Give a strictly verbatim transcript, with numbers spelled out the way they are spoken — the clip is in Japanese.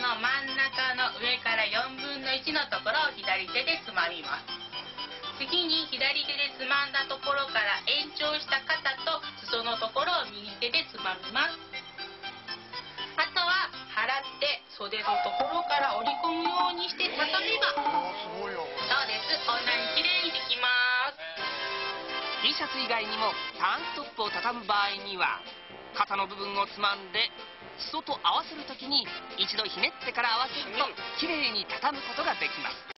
の真ん中の上からよんぶんのいちのところを左手でつまみます。次に左手でつまんだところから延長した肩と裾のところを右手でつまみます。あとは払って袖のところから折り込むようにして畳めば、そうです、こんなに綺麗にできます。 T シャツ以外にもタンストップを畳む場合には、肩の部分をつまんで裾と合わせるときに一度ひねってから合わせると綺麗に畳むことができます。